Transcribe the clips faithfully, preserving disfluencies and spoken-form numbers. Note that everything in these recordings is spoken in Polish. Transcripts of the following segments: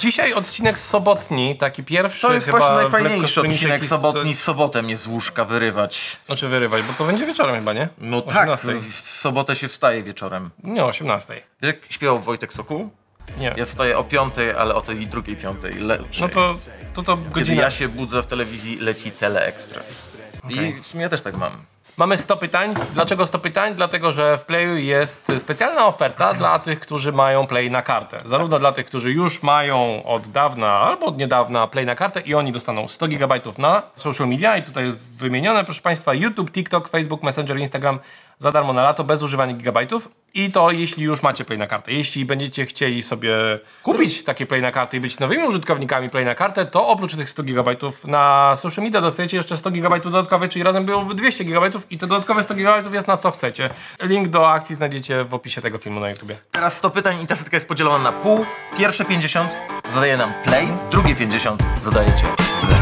Dzisiaj odcinek sobotni, taki pierwszy. To jest chyba właśnie najfajniejszy odcinek hist- sobotni, w sobotę mnie z łóżka wyrywać. Znaczy wyrywać, bo to będzie wieczorem chyba, nie? No osiemnastej. tak, w sobotę się wstaje wieczorem. Nie, o osiemnastej. Wiesz, jak śpiewał Wojtek Sokół? Nie. Ja wstaję o piątej, ale o tej drugiej piątej. No to to, to Kiedy godzina. ja się budzę, w telewizji leci Teleekspres. Okay. I w sumie ja też tak mam. Mamy sto pytań. Dlaczego sto pytań? Dlatego, że w Playu jest specjalna oferta dla tych, którzy mają Play na kartę. Zarówno dla tych, którzy już mają od dawna albo od niedawna Play na kartę i oni dostaną sto gigabajtów na social media i tutaj jest wymienione, proszę Państwa, YouTube, TikTok, Facebook, Messenger, Instagram za darmo na lato, bez używania gigabajtów. I to jeśli już macie Play na kartę. Jeśli będziecie chcieli sobie kupić takie Play na kartę i być nowymi użytkownikami Play na kartę, to oprócz tych stu gigabajtów na social media dostajecie jeszcze sto gigabajtów dodatkowe, czyli razem byłoby dwieście gigabajtów i te dodatkowe sto gigabajtów jest na co chcecie. Link do akcji znajdziecie w opisie tego filmu na YouTubie. Teraz sto pytań i ta setka jest podzielona na pół. Pierwsze pięćdziesiąt zadaje nam Play, drugie pięćdziesiąt zadajecie wy.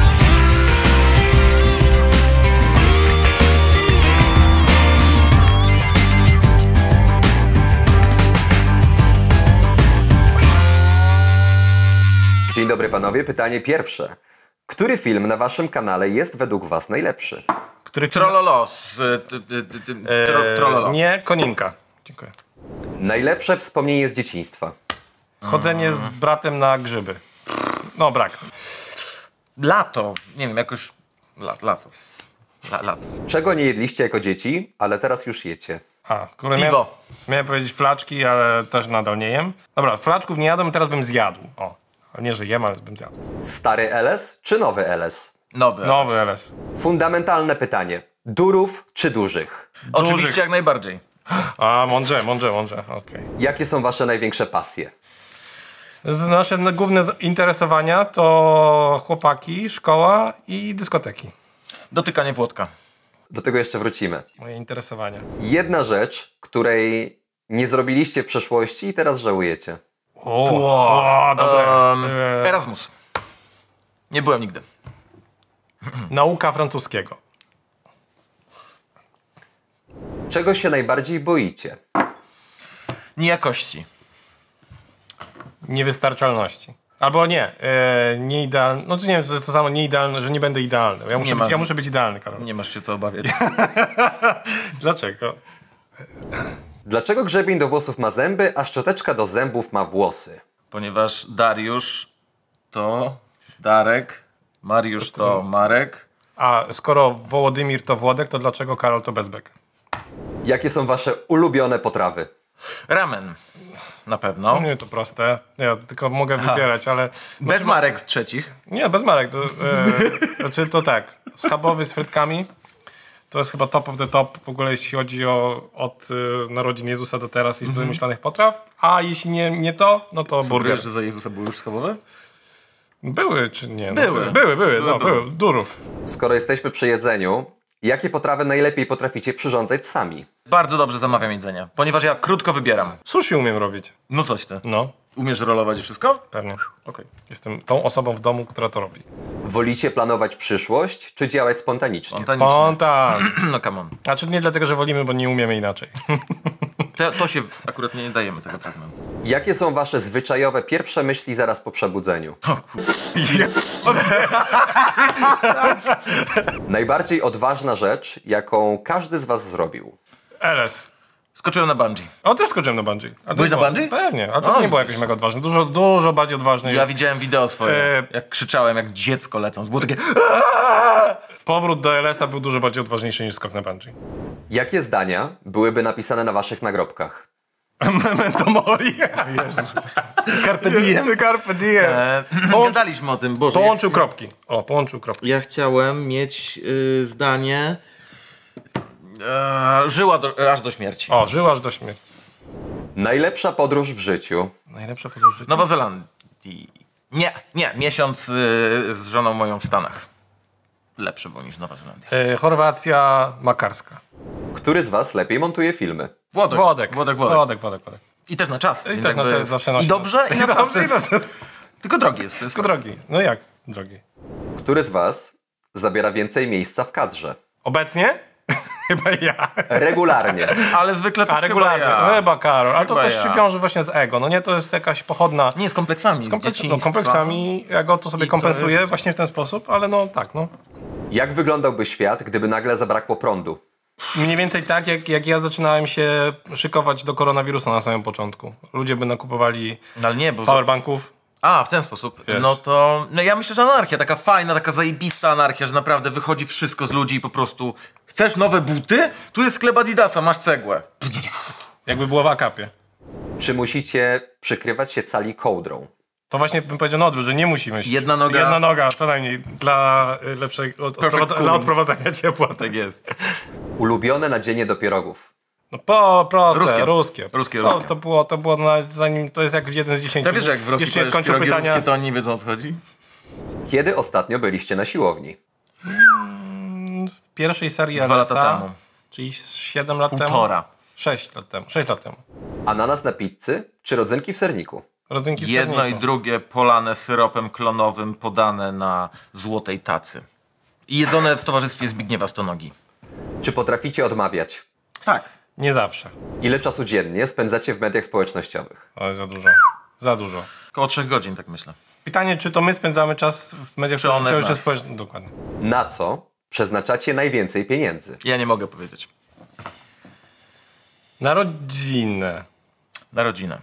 Dzień dobry panowie, pytanie pierwsze. Który film na waszym kanale jest według was najlepszy? Który film? Trololo z... Ty, ty, ty, ty, tro, trololo. Nie, Koninka. Dziękuję. Najlepsze wspomnienie z dzieciństwa. Chodzenie z bratem na grzyby. No, brak. Lato. Nie wiem, jakoś... Lat, lato. La, lato. Czego nie jedliście jako dzieci, ale teraz już jecie? A, kurde, Piwo. miałem, miałem powiedzieć flaczki, ale też nadal nie jem. Dobra, flaczków nie jadłem, teraz bym zjadł. O. Nie, że jem, ale bym zjadł. Stary L S czy nowy L S? Nowy. Nowy L S. Fundamentalne pytanie. Durów czy dużych? Oczywiście Dużych. jak najbardziej. A, mądrze, mądrze, mądrze. Okej. Okay. Jakie są wasze największe pasje? Z nasze główne zainteresowania to chłopaki, szkoła i dyskoteki. Dotykanie Włodka. Do tego jeszcze wrócimy. Moje interesowania. Jedna rzecz, której nie zrobiliście w przeszłości i teraz żałujecie. O, o dobre. Um, E, Erasmus. Nie byłem nigdy. Nauka francuskiego. Czego się najbardziej boicie? Niejakości. Niewystarczalności. Albo nie, e, nie idealny. No to nie wiem, to jest to samo, nie idealny, że nie będę idealny. Ja muszę, Nie być, ma- ja muszę być idealny, Karol. Nie masz się co obawiać. Dlaczego? Dlaczego grzebień do włosów ma zęby, a szczoteczka do zębów ma włosy? Ponieważ Dariusz to Darek, Mariusz to Marek. A skoro Wołodymir to Włodek, to dlaczego Karol to Bezbek? Jakie są wasze ulubione potrawy? Ramen. Na pewno. Nie, to proste. Ja tylko mogę wybierać, ale... Bez Marek z trzecich. Nie, bez Marek. To, e, znaczy to tak, schabowy z frytkami to jest chyba top of the top w ogóle jeśli chodzi o od e, narodzin Jezusa do teraz i mm-hmm. wymyślanych potraw, a jeśli nie, nie to, no to burger. Wiesz, że za Jezusa były już schabowe? Były czy nie? No, Były. były, były, były, no, Były, były. Durów. Skoro jesteśmy przy jedzeniu, jakie potrawy najlepiej potraficie przyrządzać sami? Bardzo dobrze zamawiam jedzenia, ponieważ ja krótko wybieram. Sushi umiem robić. No coś ty. No, Umiesz rolować i wszystko? pewnie. Okej. Jestem tą osobą w domu, która to robi. Wolicie planować przyszłość, czy działać spontanicznie? Spontanicznie. Spontan. No come on. Znaczy nie dlatego, że wolimy, bo nie umiemy inaczej. To, to się akurat nie dajemy tego fragmentu. Jakie są wasze zwyczajowe pierwsze myśli zaraz po przebudzeniu? O kur... Najbardziej odważna rzecz, jaką każdy z was zrobił? L S. Skoczyłem na bungee. O, też skoczyłem na bungee. A to Byłeś na było- bungee? Pewnie, a to O, nie było widzisz. jakieś mega odważne. Dużo, dużo bardziej odważne Ja jest. widziałem wideo swoje, E, jak krzyczałem, jak dziecko lecąc. Było takie... Powrót do L S a był dużo bardziej odważniejszy niż skok na bungee. Jakie zdania byłyby napisane na waszych nagrobkach? Memento mori. Jezus. Carpe diem. Carpe diem. E, Połącz- Gadaliśmy o tym, Boże. Połączył ja, kropki. O, połączył kropki. ja chciałem mieć y, zdanie... E, żyła do, aż do śmierci. O, żył aż do śmierci. Najlepsza podróż w życiu? Najlepsza podróż w życiu. Nowa Zelandii. Nie, nie. Miesiąc y, z żoną moją w Stanach. Lepszy był niż Nowa Zelandia. E, Chorwacja makarska. Który z was lepiej montuje filmy? Włodek. Wodek. Włodek, Włodek. Wodek, Wodek, Wodek. I też na czas. I więc też na jakby czas jest zawsze nosi. I dobrze, i na czas. To dobrze, jest, i dobrze. tylko drogi jest. To jest Tylko drogi. No jak drogi? Który z was zabiera więcej miejsca w kadrze? Obecnie? Chyba ja. Regularnie. Ale zwykle to A regularnie, chyba ja. chyba Karol. Ale to Chyba też ja. się wiąże właśnie z ego. No nie, to jest jakaś pochodna... Nie, z kompleksami, z, Z kompleks- no, dzieciństwa. kompleksami, ja go to sobie I to kompensuję jest- właśnie w ten sposób, ale no tak, no. Jak wyglądałby świat, gdyby nagle zabrakło prądu? Mniej więcej tak, jak, jak ja zaczynałem się szykować do koronawirusa na samym początku. Ludzie by nakupowali No, ale nie, bo... powerbanków. A, w ten sposób. Wiesz. No to... No ja myślę, że anarchia, taka fajna, taka zajebista anarchia, że naprawdę wychodzi wszystko z ludzi i po prostu... Chcesz nowe buty? Tu jest sklep Adidasa, masz cegłę. Jakby było w akapie. Czy musicie przykrywać się cali kołdrą? To właśnie bym powiedział na odwrót, że nie musimy się... Jedna noga. Jedna noga, co najmniej, dla y, lepszego... Od, Perfect odprowadza- dla cooling. odprowadzania ciepła. Tak. Tak jest. Ulubione nadzienie do pierogów? No po, proste, Ruskie. ruskie. Ruskie, to, ruskie. to było, to było nawet zanim... To jest jak jeden z dziesięciu. Ja wiesz, że jak w Rosji Jeszcze nie powiesz skończył pierogi pytania... ruskie, to oni nie wiedzą, o co chodzi? Kiedy ostatnio byliście na siłowni? W pierwszej serii Dwa L S A, lata temu. czyli siedem lat temu. Półtora. sześć lat temu. sześć lat temu. Ananas na pizzy czy rodzynki w serniku? Rodzynki w Jedno serniku. i drugie polane syropem klonowym, podane na złotej tacy. I jedzone w towarzystwie Zbigniewa Stonogi. Czy potraficie odmawiać? Tak. Nie zawsze. Ile czasu dziennie spędzacie w mediach społecznościowych? O, za dużo. Za dużo. Koło trzech godzin, tak myślę. Pytanie, czy to my spędzamy czas w mediach Czy one w społecznościowych, czy nas? społecznościowych? Dokładnie. Na co przeznaczacie najwięcej pieniędzy? Ja nie mogę powiedzieć. Na rodzinę. Na rodzinę.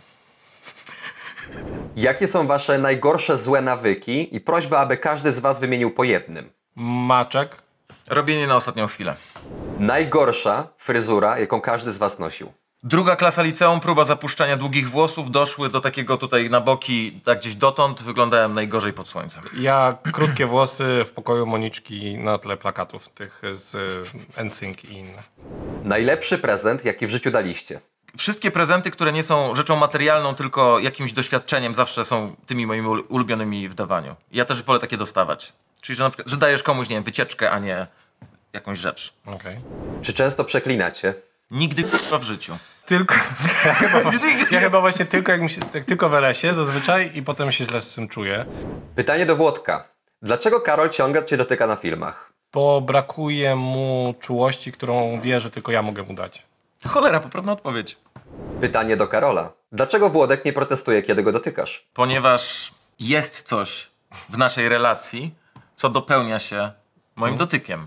Jakie są wasze najgorsze złe nawyki i prośba, aby każdy z was wymienił po jednym? Maczek. Robienie na ostatnią chwilę. Najgorsza fryzura, jaką każdy z was nosił? Druga klasa liceum, próba zapuszczania długich włosów, doszły do takiego tutaj na boki, tak gdzieś dotąd, wyglądałem najgorzej pod słońcem. Ja krótkie włosy w pokoju Moniczki na tle plakatów tych z N Sync i inne. Najlepszy prezent, jaki w życiu daliście? Wszystkie prezenty, które nie są rzeczą materialną, tylko jakimś doświadczeniem, zawsze są tymi moimi ul- ulubionymi w dawaniu. Ja też wolę takie dostawać. Czyli, że na przykład, że dajesz komuś, nie wiem, wycieczkę, a nie jakąś rzecz. Okej. Czy często przeklinacie? Nigdy k***a w życiu. Tylko... Ja chyba, właśnie, ja chyba właśnie tylko, jak mi się, jak tylko w L S ie zazwyczaj i potem się źle z tym czuję. Pytanie do Włodka. Dlaczego Karol ciągle cię dotyka na filmach? Bo brakuje mu czułości, którą wie, że tylko ja mogę mu dać. Cholera, poprawna odpowiedź. Pytanie do Karola. Dlaczego Włodek nie protestuje, kiedy go dotykasz? Ponieważ jest coś w naszej relacji, co dopełnia się moim dotykiem.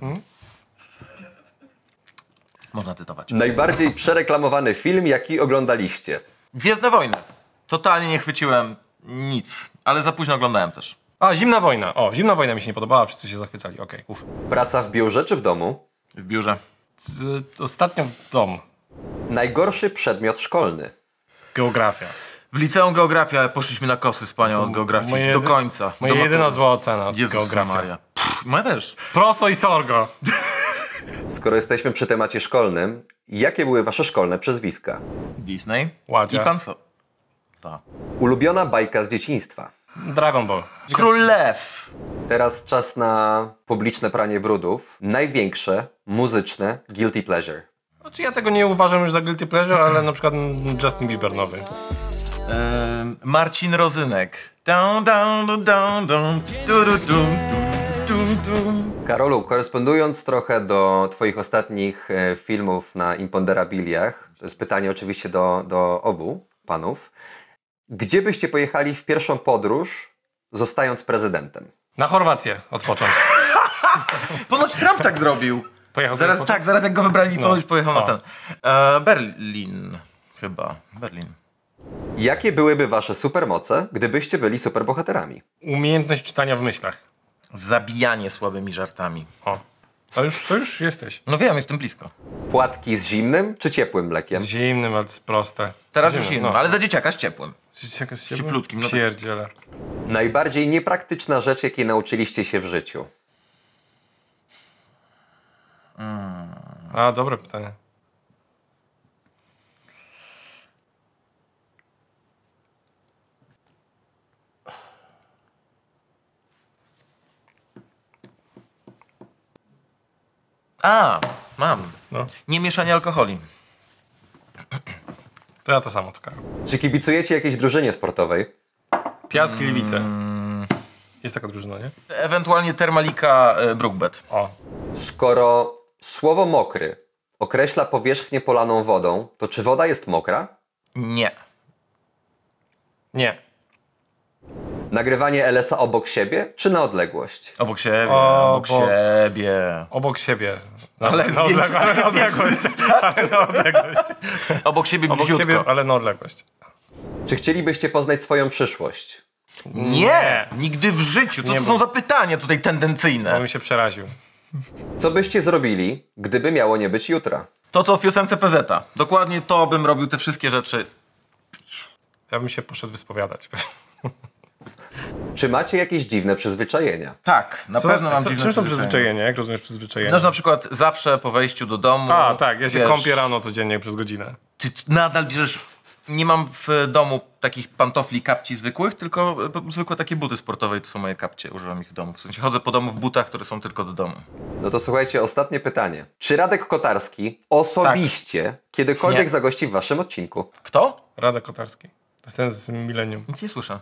Można cytować. Najbardziej przereklamowany film, jaki oglądaliście? Gwiezdne Wojny. Totalnie nie chwyciłem nic, ale za późno oglądałem też. A, Zimna Wojna. O, Zimna Wojna mi się nie podobała, wszyscy się zachwycali. Okej, uf. Praca w biurze czy w domu? W biurze. Z- Ostatnio w dom. Najgorszy przedmiot szkolny? Geografia. W liceum geografia, ale poszliśmy na kosy z panią od geografii. moje Do jedy- końca. Moja Do jedyna matury. zła ocena od Jezus geografii. Maria. Pff, moja też. Proso i sorgo. Skoro jesteśmy przy temacie szkolnym, jakie były wasze szkolne przezwiska? Disney Ładzia. i pan so... Ta. Ulubiona bajka z dzieciństwa? Dragon Ball. Król Lew. Teraz czas na publiczne pranie brudów. Największe muzyczne guilty pleasure. Znaczy ja tego nie uważam już za guilty pleasure, ale na przykład Justin Bieber nowy. Ehm, Marcin Rozynek. Dun, dun, dun, dun, dun, du, du, dun, du, du, dun. Karolu, korespondując trochę do twoich ostatnich e, filmów na Imponderabiliach, to jest pytanie oczywiście do, do obu panów, gdzie byście pojechali w pierwszą podróż, zostając prezydentem? Na Chorwację odpocząć. Ponoć Trump tak zrobił. Pojechał Zaraz, sobie tak, zaraz jak go wybrali, No. ponoć pojechał na O. ten. E, Berlin. Chyba. Berlin. Jakie byłyby wasze supermoce, gdybyście byli superbohaterami? Umiejętność czytania w myślach. Zabijanie słabymi żartami. O. To już, to już jesteś. No wiem, jestem blisko. Płatki z zimnym czy ciepłym mlekiem? Z zimnym, ale to jest proste. Teraz Zimnym, już innym, no. ale za dzieciaka z ciepłym. Jaka z Cieplutkim, no tak. Pierdziele. Najbardziej niepraktyczna rzecz, jakiej nauczyliście się w życiu? A, dobre pytanie. A, mam. No. Nie mieszanie alkoholi. To ja to samo, co Karol. Czy kibicujecie jakiejś drużynie sportowej? Piast Gliwice. Jest taka drużyna, nie? Ewentualnie Termalika e, Brookbet. O. Skoro słowo mokry określa powierzchnię polaną wodą, to czy woda jest mokra? Nie. Nie. Nagrywanie L S A obok siebie, czy na odległość? Obok siebie, Obok. obok siebie. Obok siebie. Na, Ale na, zdjęcie- odległość, ale na odległość. Ale na odległość. Obok siebie Obok bliziutko. siebie, ale na odległość. Czy chcielibyście poznać swoją przyszłość? Nie, Nie. nigdy w życiu. To, Nie, to bo- są zapytania tutaj Bo tendencyjne. bym się przeraził. Co byście zrobili, gdyby miało nie być jutra? To, co w piosence P Z a. Dokładnie to bym robił te wszystkie rzeczy. Ja bym się poszedł wyspowiadać. Czy macie jakieś dziwne przyzwyczajenia? Tak, na Co, pewno mam co, dziwne czym są przyzwyczajenia. przyzwyczajenia? Jak rozumiesz przyzwyczajenia? No, że na przykład zawsze po wejściu do domu... A, tak, ja się wiesz, kąpię rano codziennie przez godzinę. Ty nadal bierzesz... Nie mam w domu takich pantofli, kapci zwykłych, tylko e, zwykłe takie buty sportowe i to są moje kapcie. Używam ich w domu. W sensie chodzę po domu w butach, które są tylko do domu. No to słuchajcie, ostatnie pytanie. Czy Radek Kotarski osobiście kiedykolwiek Nie. zagości w waszym odcinku? Kto? Radek Kotarski. To jest ten z Millennium. Nic nie słyszę.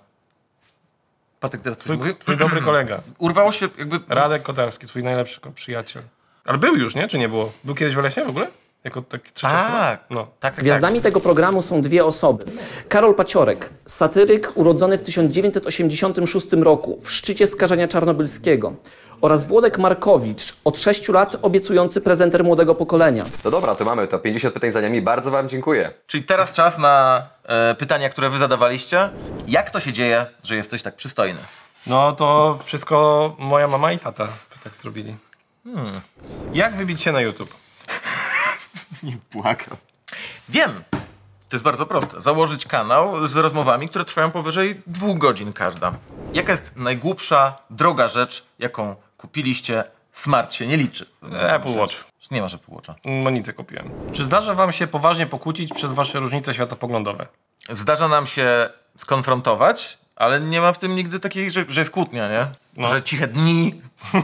Patek teraz coś Twój, mówi? twój dobry kolega. Urwało się jakby... Radek Kotarski, twój najlepszy ko- przyjaciel. Ale był już, nie? Czy nie było? Był kiedyś w Lesie w ogóle? Jako taki trzecioosobowy? Tak, No. tak, tak, tak. Gwiazdami tego programu są dwie osoby. Karol Paciorek, satyryk urodzony w tysiąc dziewięćset osiemdziesiątym szóstym roku w szczycie skażenia czarnobylskiego, oraz Włodek Markowicz, od sześciu lat obiecujący prezenter młodego pokolenia. No dobra, to mamy to. pięćdziesiąt pytań za nami. Bardzo wam dziękuję. Czyli teraz czas na e, pytania, które wy zadawaliście. Jak to się dzieje, że jesteś tak przystojny? No to wszystko moja mama i tata tak zrobili. Hmm. Jak wybić się na YouTube? Nie płakam. Wiem. To jest bardzo proste. Założyć kanał z rozmowami, które trwają powyżej dwóch godzin każda. Jaka jest najgłupsza, droga rzecz, jaką kupiliście? Smart się nie liczy. Apple Watch. Nie masz Apple Watcha. Monicę kupiłem. Czy zdarza wam się poważnie pokłócić przez wasze różnice światopoglądowe? Zdarza nam się skonfrontować, ale nie ma w tym nigdy takiej, że, że jest kłótnia, nie? No. Że ciche dni,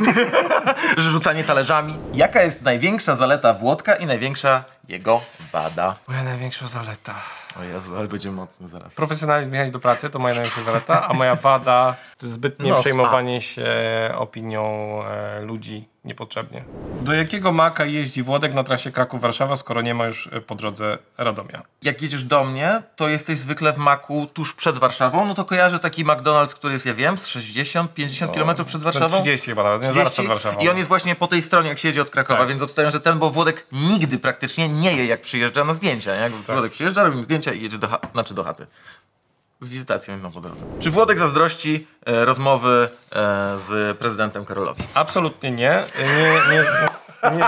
że rzucanie talerzami. Jaka jest największa zaleta Włodka i największa jego wada? Moja największa zaleta. O Jezu, ale będzie mocny zaraz. Profesjonalizm jechać do pracy to moja największa zaleta, a moja wada to zbytnie No, przejmowanie się opinią e, ludzi niepotrzebnie. Do jakiego maka jeździ Włodek na trasie Kraków-Warszawa, skoro nie ma już e, po drodze Radomia? Jak jedziesz do mnie, to jesteś zwykle w Maku tuż przed Warszawą, no to kojarzę taki McDonald's, który jest, ja wiem, z sześćdziesiąt pięćdziesiąt kilometrów przed Warszawą. trzydzieści chyba nawet, nie zaraz przed Warszawą. I on jest właśnie po tej stronie, jak się jedzie od Krakowa, Tak. więc obstawiam, że ten, bo Włodek nigdy praktycznie nie je, jak przyjeżdża na zdjęcia. Nie? Jak Włodek przyjeżdża, robimy zdjęcia i jedzie do, cha- znaczy do chaty. Z wizytacją jedną po drodze. Czy Włodek zazdrości e, rozmowy e, z prezydentem Karolowi? Absolutnie nie. Nie, nie, nie,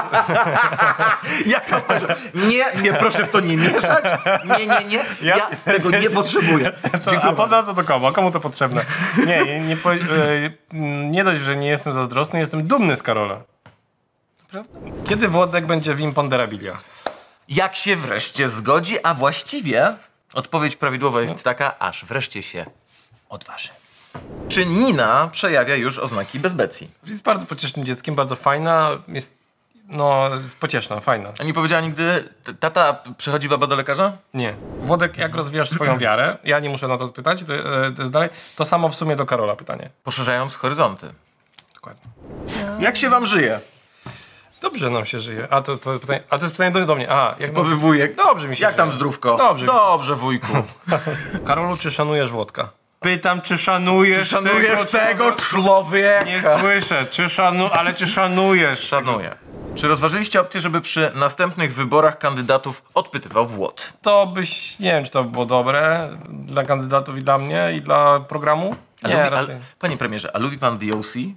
Jaka Nie, nie, proszę w to nie mieszać. Nie, nie, nie. Ja, Ja- tego nie potrzebuję. to, a po co to komu? A komu to potrzebne? Nie, nie, nie, po, e, nie dość, że nie jestem zazdrosny, jestem dumny z Karola. Prawda? Kiedy Włodek będzie w Imponderabilia? Jak się wreszcie zgodzi, a właściwie odpowiedź prawidłowa jest taka, aż wreszcie się odważy. Czy Nina przejawia już oznaki bezbecji? Jest bardzo pociesznym dzieckiem, bardzo fajna, jest, no, jest pocieszna, fajna. A nie powiedziała nigdy, t- tata, przychodzi baba do lekarza? Nie. Włodek, jak rozwijasz swoją wiarę, ja nie muszę na to odpowiadać, to, e, to jest dalej, to samo w sumie do Karola pytanie. Poszerzając horyzonty. Dokładnie. Jak się wam żyje? Dobrze nam się żyje. A to, to, pytanie, a to jest pytanie do, do mnie. Aha, jak Typowy wujek. Dobrze mi się Jak żyje. tam zdrówko? Dobrze. Dobrze, wujku. Karolu, czy szanujesz Włodka? Pytam, czy szanujesz, Szanujesz tego człowieka? Nie słyszę, czy szanu... ale czy szanujesz? Szanuję. Czy rozważyliście opcję, żeby przy następnych wyborach kandydatów odpytywał Włod? To byś, nie wiem, czy to było dobre dla kandydatów i dla mnie i dla programu? A Nie, lubi, raczej. a, panie premierze, a lubi pan D O C?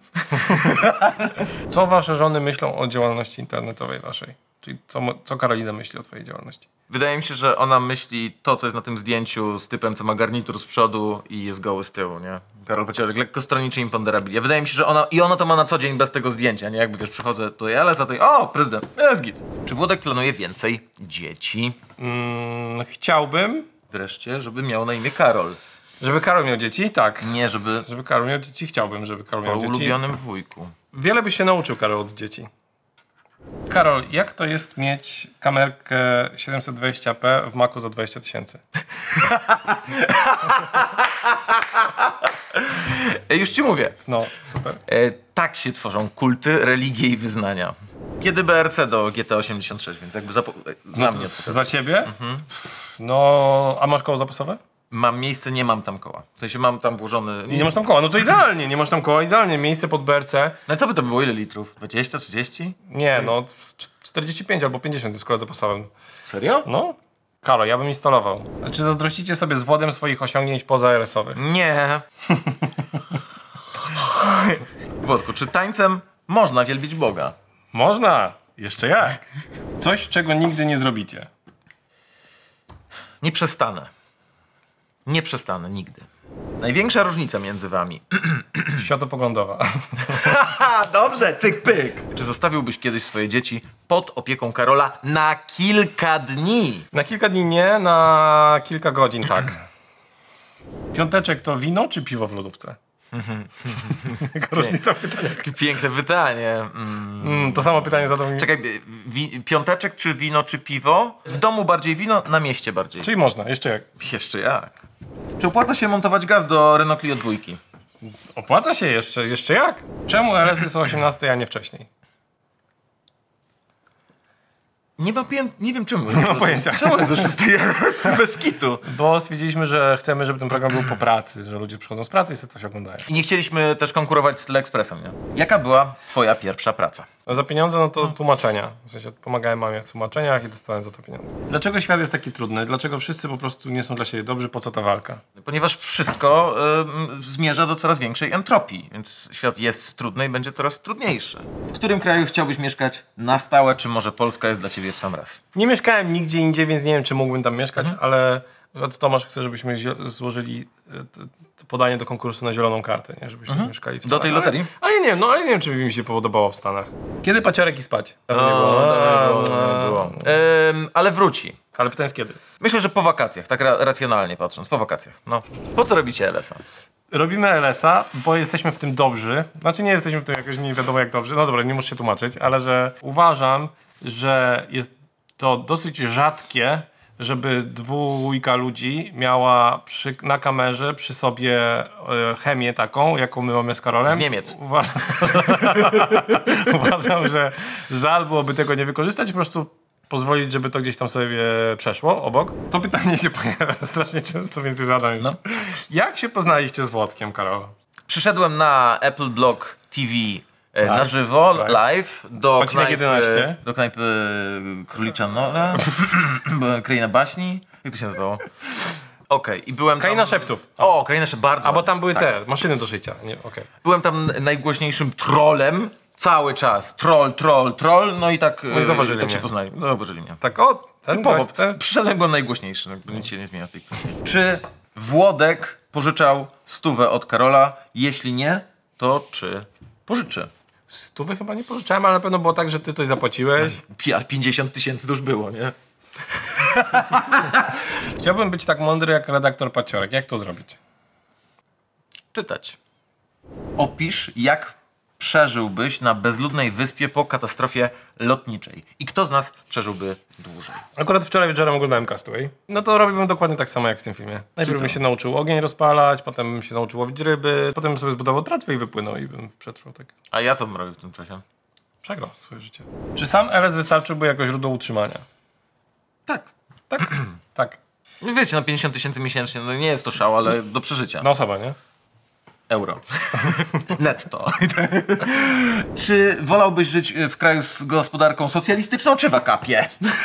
Co wasze żony myślą o działalności internetowej waszej? Czyli co, mo- co Karolina myśli o twojej działalności? Wydaje mi się, że ona myśli to, co jest na tym zdjęciu z typem, co ma garnitur z przodu i jest goły z tyłu, nie? Karol Paciorek, lekko stronniczy imponderabilia. Wydaje mi się, że ona, i ona to ma na co dzień bez tego zdjęcia, nie? Jakby, wiesz, przychodzę tutaj, ale za tej, o, prezydent, jest git. Czy Włodek planuje więcej dzieci? Mm, chciałbym, Wreszcie, żeby miał na imię Karol. żeby Karol miał dzieci, tak. Nie, żeby Żeby Karol miał dzieci, chciałbym, żeby Karol po miał dzieci. ulubionym wujku. Wiele by się nauczył Karol od dzieci. Karol, jak to jest mieć kamerkę siedemset dwadzieścia p w Macu za dwadzieścia tysięcy? E, już ci mówię. No, super. E, tak się tworzą kulty, religie i wyznania. Kiedy B R C do G T osiemdziesiąt sześć, więc jakby zapo- za mnie. Z, za ciebie? Mhm. No, a masz koło zapasowe? Mam miejsce, nie mam tam koła. W sensie mam tam włożony... Nie, nie masz tam koła, no to idealnie, nie masz tam koła, idealnie. Miejsce pod B R C. No i co by to było? Ile litrów? dwadzieścia, trzydzieści? Nie, no czterdzieści pięć albo pięćdziesiąt jest koła zapasowym. Serio? No, Karo, ja bym instalował. A czy zazdrościcie sobie z Włodem swoich osiągnięć poza R S-owych? Nie. Włodku, czy tańcem można wielbić Boga? Można, jeszcze jak. Coś, czego nigdy nie zrobicie. Nie przestanę. Nie przestanę nigdy. Największa różnica między wami. Światopoglądowa. Haha, dobrze, cyk pyk. Czy zostawiłbyś kiedyś swoje dzieci pod opieką Karola na kilka dni? Na kilka dni nie, na kilka godzin tak. Piąteczek to wino czy piwo w lodówce? Jaka różnica w pytaniach? Piękne pytanie. Mm. Mm, to samo pytanie zadał mi. Czekaj, wi- piąteczek czy wino czy piwo? W domu bardziej wino, na mieście bardziej. Czyli można, jeszcze jak. Jeszcze jak? Czy opłaca się montować gaz do Renault Clio dwa? Opłaca się jeszcze, jeszcze jak? Czemu R S-y są osiemnaście, a nie wcześniej? Nie mam piję- nie wiem czemu. Nie mam pojęcia. Czemu jest do szóstej bez kitu? Bo stwierdziliśmy, że chcemy, żeby ten program był po pracy, że ludzie przychodzą z pracy i sobie coś oglądają. I nie chcieliśmy też konkurować z Teleexpressem, nie? Jaka była twoja pierwsza praca? A za pieniądze, no to tłumaczenia. W sensie pomagałem mamie w tłumaczeniach i dostałem za to pieniądze. Dlaczego świat jest taki trudny? Dlaczego wszyscy po prostu nie są dla siebie dobrzy? Po co ta walka? Ponieważ wszystko y, zmierza do coraz większej entropii, więc świat jest trudny i będzie coraz trudniejszy. W którym kraju chciałbyś mieszkać na stałe, czy może Polska jest dla ciebie w sam raz? Nie mieszkałem nigdzie indziej, więc nie wiem, czy mógłbym tam mieszkać, ale Tomasz chce, żebyśmy zio- złożyli e, t- t- podanie do konkursu na zieloną kartę, nie? Żebyśmy mieszkali w Do Stanach. tej loterii? Ale, ale nie wiem, no ale nie wiem, czy by mi się podobało w Stanach. Kiedy paciorek i spać? A to nie było. No, A, było, a, nie było. Ym, ale wróci. Ale pytanie jest kiedy? Myślę, że po wakacjach, tak ra- racjonalnie patrząc, po wakacjach. No. Po co robicie L S a? Robimy L S a, bo jesteśmy w tym dobrzy. Znaczy nie jesteśmy w tym jakoś nie wiadomo jak dobrze. No dobra, nie muszę się tłumaczyć, ale że uważam, że jest to dosyć rzadkie, żeby dwójka ludzi miała przy, na kamerze przy sobie e, chemię taką, jaką my mamy z Karolem. Z Niemiec. Uważam, uważam, że żal byłoby tego nie wykorzystać, po prostu pozwolić, żeby to gdzieś tam sobie przeszło obok. To pytanie się pojawia strasznie często, więc je zadam już. No. Jak się poznaliście z Włodkiem, Karol? Przyszedłem na Apple Blog T V e, na Live. żywo, Live. live, do Odcinek knajpy, jedenaście. do knajpy e, Królicza Nowa, Kraina Baśni. Jak to się nazywało? Okej, i byłem Kraina tam... Szeptów. O, Kraina Szeptów, bardzo. A bo tam były tak. te maszyny do szycia. Nie, okej. Byłem tam najgłośniejszym trollem cały czas. Troll, troll, troll, no i tak, No i zauważyli tak mnie. się poznali. No, zauważyli mnie. Tak, o, ten Typowo. gość, ten... Przyszedłem, byłem najgłośniejszy, no, jakby nic się nie zmienia w tej kwestii. Czy Włodek pożyczał stówę od Karola? Jeśli nie, to czy pożyczy? Stówy chyba nie pożyczałem, ale na pewno było tak, że ty coś zapłaciłeś. Pi- a pięćdziesiąt tysięcy to już było, nie? Chciałbym być tak mądry jak redaktor Paciorek. Jak to zrobić? Czytać. Opisz, jak przeżyłbyś na bezludnej wyspie po katastrofie lotniczej. I kto z nas przeżyłby dłużej? Akurat wczoraj wieczorem oglądałem Castaway. No to robiłbym dokładnie tak samo jak w tym filmie. Najpierw co? bym się nauczył ogień rozpalać, potem bym się nauczył łowić ryby, potem bym sobie zbudował tratwę i wypłynął i bym przetrwał tak. A ja co bym robił w tym czasie? Przegrał swoje życie. Czy sam L S wystarczyłby jako źródło utrzymania? Tak. Tak? Tak. No wiecie, na pięćdziesiąt tysięcy miesięcznie, no nie jest to szał, ale do przeżycia. Na osobę, nie? Euro. Netto. Czy wolałbyś żyć w kraju z gospodarką socjalistyczną, czy w akapie?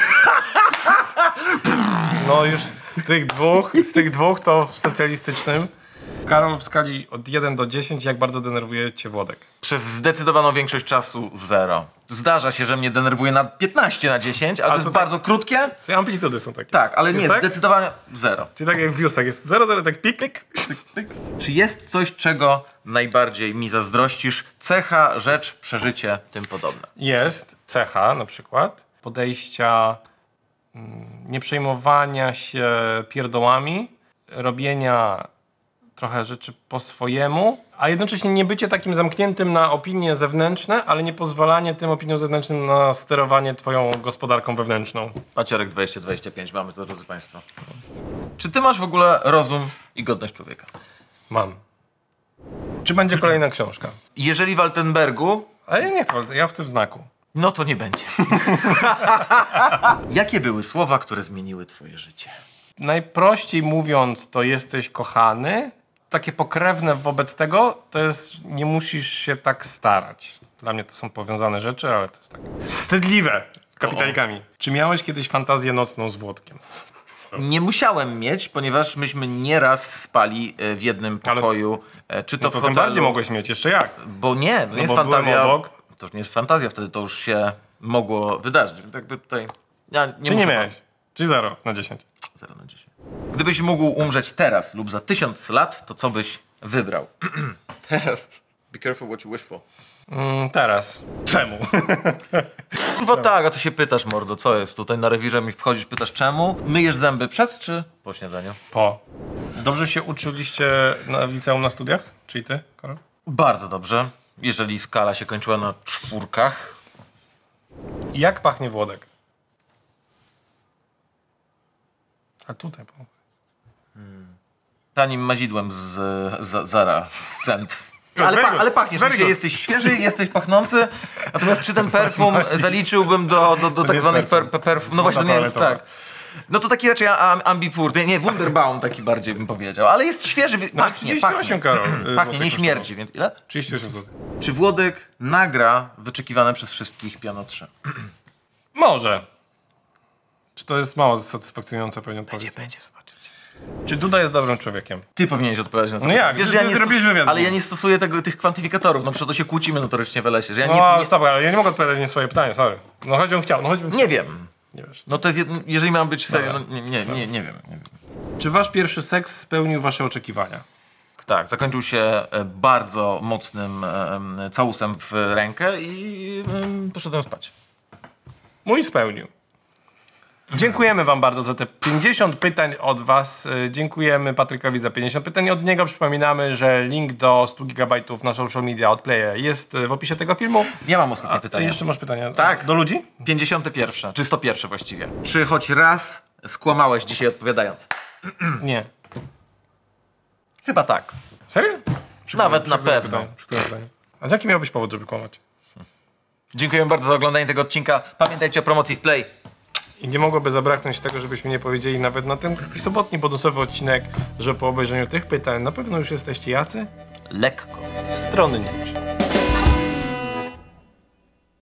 No już z tych dwóch, z tych dwóch to w socjalistycznym. Karol, w skali od jeden do dziesięciu, jak bardzo denerwuje cię Włodek? Przez zdecydowaną większość czasu zero. Zdarza się, że mnie denerwuje na piętnaście na dziesięć, ale, Ale to to jest tak- bardzo krótkie. Co amplitudy są takie. Tak, ale Jest nie, tak? zdecydowanie zero. Czyli tak jak w Viewsach jest zero zero, tak pik, pik. Czy jest coś, czego najbardziej mi zazdrościsz? Cecha, rzecz, przeżycie, tym podobne. Jest cecha na przykład podejścia, mm, nie przejmowania się pierdołami, robienia trochę rzeczy po swojemu, a jednocześnie nie bycie takim zamkniętym na opinie zewnętrzne, ale nie pozwalanie tym opiniom zewnętrznym na sterowanie twoją gospodarką wewnętrzną. Paciorek dwieście dwadzieścia pięć, mamy to, drodzy Państwo. Czy ty masz w ogóle rozum i godność człowieka? Mam. Czy będzie kolejna książka? Jeżeli w Altenbergu, Ale ja nie chcę, ja w tym znaku. No to nie będzie. Jakie były słowa, które zmieniły twoje życie? Najprościej mówiąc, to jesteś kochany. Takie pokrewne wobec tego, to jest, nie musisz się tak starać. Dla mnie to są powiązane rzeczy, ale to jest tak wstydliwe kapitalikami. Czy miałeś kiedyś fantazję nocną z Włodkiem? Nie musiałem mieć, ponieważ myśmy nieraz spali e, w jednym pokoju. E, Czy to, No w to hotelu, tym bardziej mogłeś mieć, jeszcze jak? Bo nie, to nie jest bo byłem fantazja. obok. To już nie jest fantazja, wtedy to już się mogło wydarzyć. Jakby tutaj. Ja nie Czy nie muszę- miałeś? Czy zero na dziesięć? zero na dziesięć. Gdybyś mógł umrzeć teraz lub za tysiąc lat, to co byś wybrał? Teraz. Be careful what you wish for. Mm, teraz. Czemu? Kurwa tak, a ty się pytasz, mordo, co jest? Tutaj na rewirze mi wchodzisz, pytasz czemu? Myjesz zęby przed czy po śniadaniu? Po. Dobrze się uczyliście na w liceum na studiach? Czyli ty, Karol? Bardzo dobrze. Jeżeli skala się kończyła na czwórkach. Jak pachnie Włodek? A tutaj po. Tanim mazidłem z, z Zara, z Cent. Ale, Very pa, good. ale pachniesz, Very dzisiaj good. jesteś świeży, jesteś pachnący, natomiast czy ten perfum zaliczyłbym do, do, do tak jest zwanych perfum. per, per, perfum, no właśnie, to nie jest, toaletowa. tak. No to taki raczej am, ambipur, nie, nie, Wunderbaum taki bardziej bym powiedział, ale jest świeży, No, pachnie, trzydzieści osiem, pachnie, Karol. pachnie, Złotych nie kosztowało. śmierdzi, więc ile? trzydzieści osiem złotych. Czy Włodek nagra wyczekiwane przez wszystkich Piano trzy? Może. Czy to jest mało satysfakcjonująca pewnie odpowiedź? Będzie, zobaczycie. Czy Duda jest dobrym człowiekiem? Ty powinieneś odpowiadać na to. No jak? Wiesz, Ty- że ja ty nie robisz sto- wywiad. ale ja nie stosuję tego, tych kwantyfikatorów, no przecież to się kłócimy notorycznie w lesie, że ja No, nie, nie, stop, ale ja nie mogę odpowiadać na swoje pytanie, sorry. No choćbym chciał, no choćbym chciał. nie wiem. Nie wiesz. No to jest, jed... jeżeli mam być serio, no Dobra. nie, nie, nie, nie wiem. Nie wiem. Czy wasz pierwszy seks spełnił wasze oczekiwania? Tak, zakończył się e, bardzo mocnym e, całusem w rękę i e, poszedłem spać. Mój spełnił. Dziękujemy wam bardzo za te pięćdziesiąt pytań od was. Y, Dziękujemy Patrykowi za pięćdziesiąt pytań. Od niego przypominamy, że link do stu gigabajtów na social media od Playa jest y, w opisie tego filmu. Ja mam ostatnie A pytanie. jeszcze masz pytania? Tak. Do ludzi? pięćdziesiąte pierwsze, czy sto pierwsze właściwie. Czy choć raz skłamałeś dzisiaj odpowiadając? Nie. Chyba tak. Serio? Przy Nawet którym- na przy którym pewno. pytaniu? Przy którym pytaniu? A jaki miałbyś powód, żeby kłamać? Dziękuję bardzo za oglądanie tego odcinka. Pamiętajcie o promocji w Play. I nie mogłoby zabraknąć tego, żebyśmy nie powiedzieli nawet na ten taki sobotni bonusowy odcinek, że po obejrzeniu tych pytań na pewno już jesteście jacy? Lekko. Stronniczni.